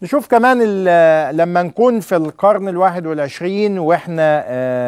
نشوف كمان لما نكون في القرن ال21 واحنا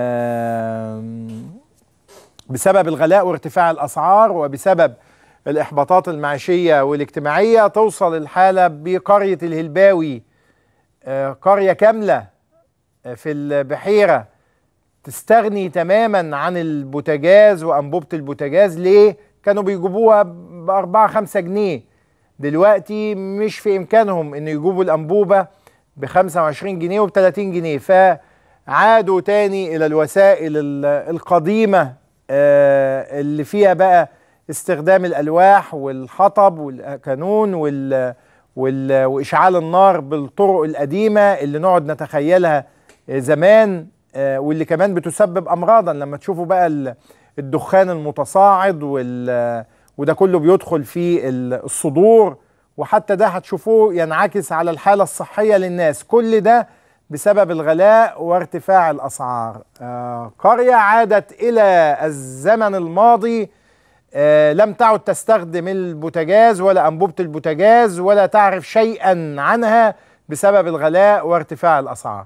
بسبب الغلاء وارتفاع الأسعار وبسبب الإحباطات المعيشية والاجتماعية توصل الحالة بقرية الهلباوي، قرية كاملة في البحيرة تستغني تماما عن البوتاجاز وأنبوبة البوتاجاز. ليه؟ كانوا بيجيبوها ب4-5 جنيه، دلوقتي مش في إمكانهم إنه يجيبوا الأنبوبة ب25 جنيه وب30 جنيه، فعادوا تاني إلى الوسائل القديمة اللي فيها بقى استخدام الألواح والحطب والكانون وإشعال النار بالطرق القديمة اللي نقعد نتخيلها زمان، واللي كمان بتسبب أمراضا لما تشوفوا بقى الدخان المتصاعد وده كله بيدخل في الصدور، وحتى ده هتشوفوه ينعكس على الحالة الصحية للناس. كل ده بسبب الغلاء وارتفاع الأسعار. قرية عادت إلى الزمن الماضي، لم تعد تستخدم البوتاجاز ولا أنبوبة البوتاجاز ولا تعرف شيئا عنها بسبب الغلاء وارتفاع الأسعار.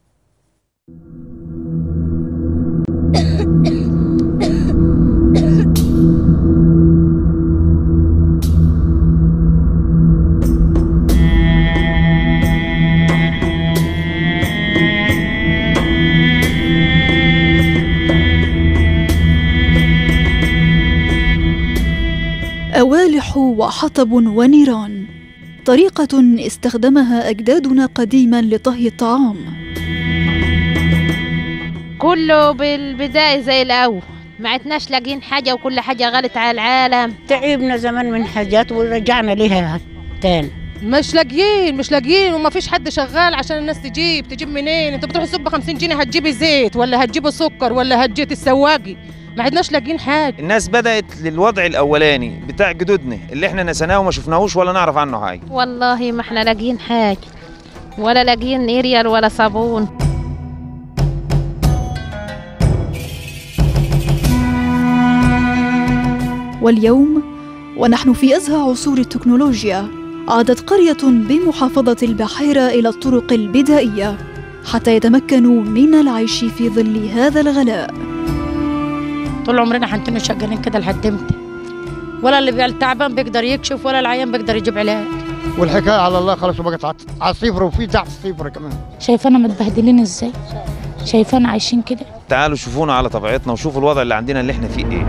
أوالح وحطب ونيران، طريقة استخدمها أجدادنا قديما لطهي الطعام. كله بالبداية زي الأول، ما عدناش لاقين حاجة وكل حاجة غلت على العالم. تعبنا زمان من حاجات ورجعنا لها تاني. مش لاقيين وما فيش حد شغال عشان الناس تجيب منين؟ انت بتروح السوق ب50 جنيه هتجيبي زيت ولا هتجيبي سكر ولا هتجيب السواقي؟ ما عدناش لاقيين حاجه. الناس بدأت للوضع الأولاني بتاع جدودنا اللي احنا نسيناه وما شفناهوش ولا نعرف عنه حاجة. والله ما احنا لاقيين حاجة، ولا لاقيين إريال ولا صابون. واليوم ونحن في أزهى عصور التكنولوجيا، عادت قرية بمحافظة البحيرة إلى الطرق البدائية حتى يتمكنوا من العيش في ظل هذا الغلاء. طول عمرنا حنتنا شغالين كده لحد امتى؟ ولا اللي التعبان بيقدر يكشف ولا العيان بيقدر يجيب علاج، والحكايه على الله خلاص، وبقت على الصفر وفي تحت الصفر كمان. شايفانا متبهدلين ازاي؟ شايفانا عايشين كده؟ تعالوا شوفونا على طبيعتنا وشوفوا الوضع اللي عندنا اللي احنا فيه ايه.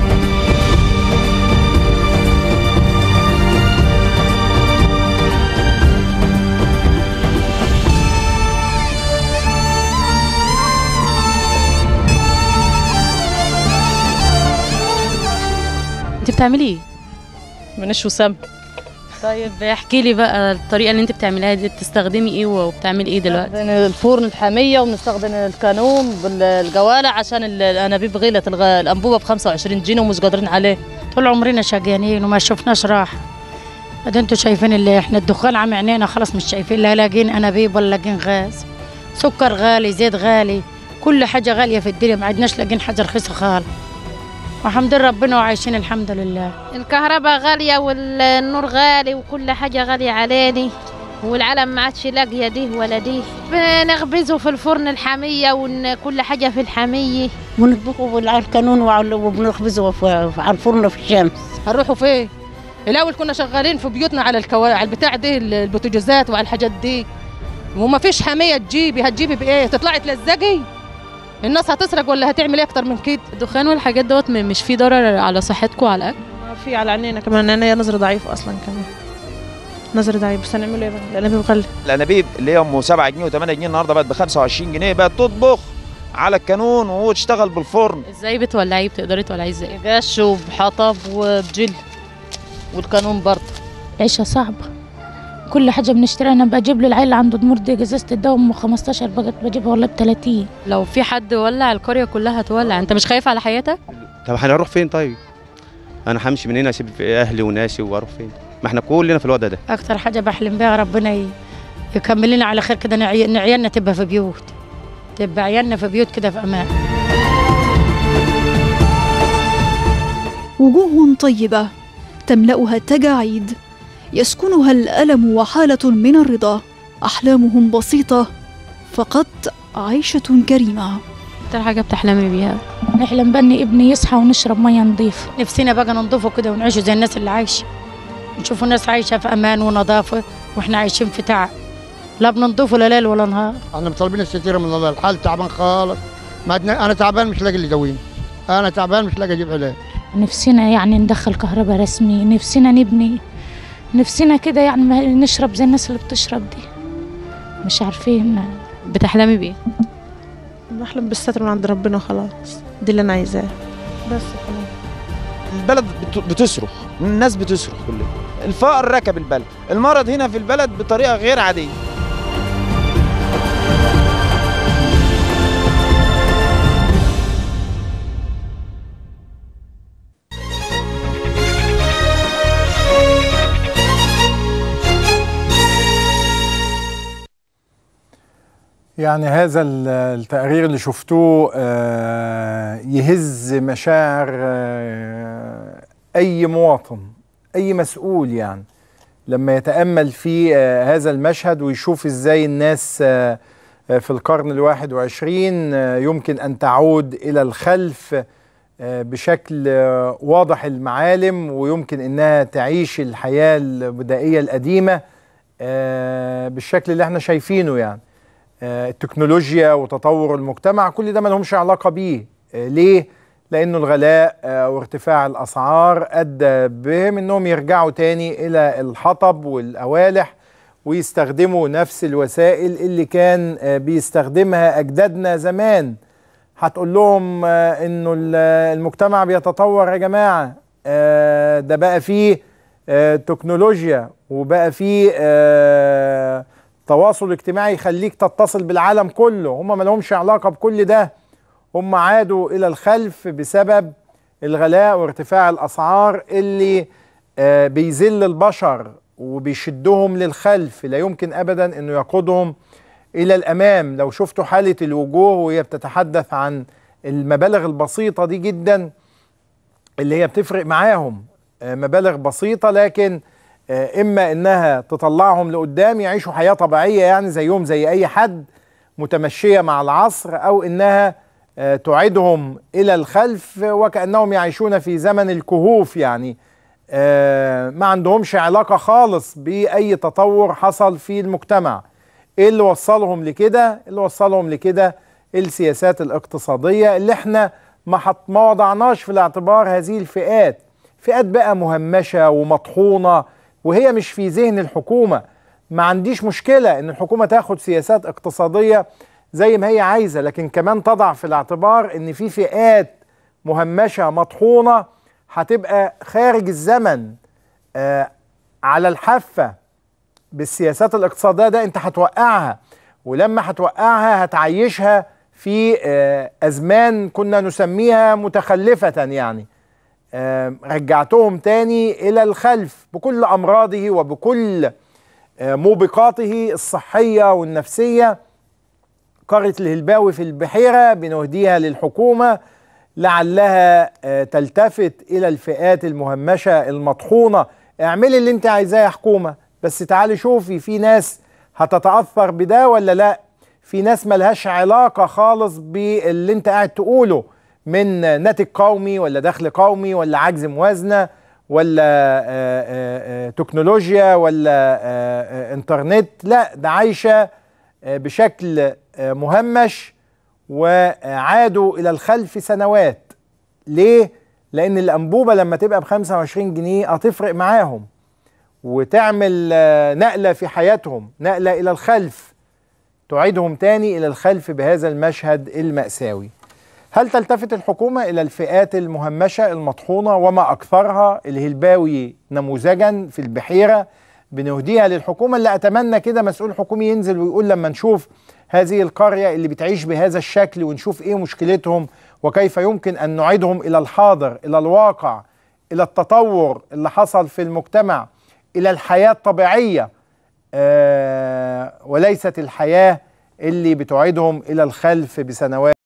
انت بتعملي ايه؟ منش وسم. طيب احكي لي بقى الطريقه اللي انت بتعمليها دي، بتستخدمي ايه وبتعملي ايه دلوقتي؟ بنستخدم الفرن الحاميه وبنستخدم الكانون بالجوالة عشان الانابيب غلت، الانبوبه ب25 جنيه ومش قادرين عليه. طول عمرنا شقيانين وما شفناش راحه. ده انتوا شايفين اللي احنا الدخان عم عينينا خلاص، مش شايفين لا لاقين انابيب ولا لاقين غاز. سكر غالي، زيت غالي، كل حاجه غاليه في الدنيا، ما عدناش لاقين حاجه رخيصه خالص. والحمد لله ربنا وعايشين الحمد لله. الكهرباء غالية والنور غالي وكل حاجة غالية علينا، والعالم ما عادش لاقيه دي ولا دي. بنخبزه في الفرن الحامية وكل حاجة في الحامية، ونطبخه على الكانون وبنخبزه على الفرن في الشمس. هنروحوا فين؟ الأول كنا شغالين في بيوتنا على على البتاع دي، البوتاجازات وعلى الحاجات دي، وما فيش حامية هتجيبي بإيه؟ تطلعي تلزقي؟ الناس هتسرق ولا هتعمل ايه اكتر من كده؟ الدخان والحاجات دوت مش فيه ضرر على صحتكم وعلى الاكل؟ ما في، على عينينا كمان، عينيا نظر ضعيف اصلا كمان، نظر ضعيف. بس هنعمل ايه بقى؟ الانابيب غلت. الانابيب اللي هي ام 7 جنيه و8 جنيه النهارده بقت ب25 جنيه، بقت تطبخ على الكانون وتشتغل بالفرن. ازاي بتولعيه؟ بتقدري تولعيه ازاي؟ جاش وبحطب وبجل، والكانون برضه. العيشه صعبه، كل حاجه بنشتريها. انا بجيب للعيل اللي عنده ضمور دي ازازه الدواء ام 15 بقت بجيبها والله ب30. لو في حد ولع القريه كلها هتولع، انت مش خايف على حياتك؟ طب احنا هنروح فين طيب؟ انا همشي من هنا اسيب اهلي وناسي واروح فين؟ ما احنا كلنا في الوضع ده. اكتر حاجه بحلم بيها ربنا يكمل لنا على خير كده، ان عيالنا تبقى في بيوت، تبقى عيالنا في بيوت كده في امان. وجوه طيبة تملأها التجاعيد، يسكنها الألم وحالة من الرضا أحلامهم بسيطة، فقط عيشة كريمة. أكتر حاجة بتحلمي بيها؟ نحلم بني ابني يصحى ونشرب مية نظيف. نفسنا بقى ننضفه كده ونعيشوا زي الناس اللي عايشة، نشوفوا الناس عايشة في أمان ونظافة وإحنا عايشين في تعب، لا بننضفه لا ليل ولا نهار. احنا مطالبين الستيره من الله، الحال تعبان خالص. انا تعبان مش لاقي اللي يداويني، انا تعبان مش لاقي اجيب علاج. نفسنا يعني ندخل كهرباء رسمي، نفسنا نبني، نفسنا كده يعني نشرب زي الناس اللي بتشرب دي. مش عارفين. بتحلمي بإيه؟ بحلم بالستر من عند ربنا، خلاص دي اللي انا عايزاه بس خلاص. البلد بتصرخ، الناس بتصرخ كلها، الفقر ركب البلد، المرض هنا في البلد بطريقة غير عادية. يعني هذا التقرير اللي شفتوه يهز مشاعر أي مواطن، أي مسؤول، يعني لما يتأمل في هذا المشهد ويشوف إزاي الناس في القرن ال21 يمكن أن تعود إلى الخلف بشكل واضح المعالم، ويمكن أنها تعيش الحياة البدائية القديمة بالشكل اللي احنا شايفينه. يعني التكنولوجيا وتطور المجتمع كل ده ما لهمش علاقة بيه. ليه؟ لأنه الغلاء وارتفاع الأسعار أدى بهم أنهم يرجعوا تاني إلى الحطب والأوالح ويستخدموا نفس الوسائل اللي كان بيستخدمها أجدادنا زمان. هتقول لهم أنه المجتمع بيتطور يا جماعة، ده بقى فيه تكنولوجيا وبقى فيه تواصل اجتماعي يخليك تتصل بالعالم كله. هم ما لهمش علاقة بكل ده، هم عادوا إلى الخلف بسبب الغلاء وارتفاع الأسعار اللي بيذل البشر وبيشدهم للخلف، لا يمكن أبدا أنه يقودهم إلى الأمام. لو شفتوا حالة الوجوه وهي بتتحدث عن المبالغ البسيطة دي جدا اللي هي بتفرق معاهم، مبالغ بسيطة لكن إما إنها تطلعهم لقدام يعيشوا حياة طبيعية يعني زيهم زي أي حد متمشية مع العصر، أو إنها تعيدهم إلى الخلف وكأنهم يعيشون في زمن الكهوف. يعني ما عندهمش علاقة خالص بأي تطور حصل في المجتمع. إيه اللي وصلهم لكده؟ اللي وصلهم لكده السياسات الاقتصادية اللي احنا ما وضعناش في الاعتبار هذه الفئات. فئات بقى مهمشة ومطحونة وهي مش في ذهن الحكومة. ما عنديش مشكلة ان الحكومة تاخد سياسات اقتصادية زي ما هي عايزة، لكن كمان تضع في الاعتبار ان في فئات مهمشة مطحونة هتبقى خارج الزمن على الحافة بالسياسات الاقتصادية. ده انت هتوقعها، ولما هتوقعها هتعيشها في أزمان كنا نسميها متخلفة. يعني رجعتهم تاني إلى الخلف بكل أمراضه وبكل موبقاته الصحية والنفسية. قرية الهلباوي في البحيرة بنهديها للحكومة لعلها تلتفت إلى الفئات المهمشة المطحونة. اعملي اللي انت عايزاه يا حكومة، بس تعالي شوفي في ناس هتتأثر بده ولا لا. في ناس ملهاش علاقة خالص باللي انت قاعد تقوله من ناتج قومي ولا دخل قومي ولا عجز موازنة ولا تكنولوجيا ولا انترنت. لا، ده عايشة بشكل مهمش وعادوا إلى الخلف سنوات. ليه؟ لأن الأنبوبة لما تبقى ب25 جنيه هتفرق معاهم وتعمل نقلة في حياتهم، نقلة إلى الخلف تعيدهم تاني إلى الخلف بهذا المشهد المأساوي. هل تلتفت الحكومة إلى الفئات المهمشة المطحونة وما أكثرها؟ الهلباوي نموذجا في البحيرة بنهديها للحكومة، اللي أتمنى كده مسؤول حكومي ينزل ويقول لما نشوف هذه القرية اللي بتعيش بهذا الشكل ونشوف إيه مشكلتهم وكيف يمكن أن نعيدهم إلى الحاضر، إلى الواقع، إلى التطور اللي حصل في المجتمع، إلى الحياة الطبيعية وليست الحياة اللي بتعيدهم إلى الخلف بسنوات.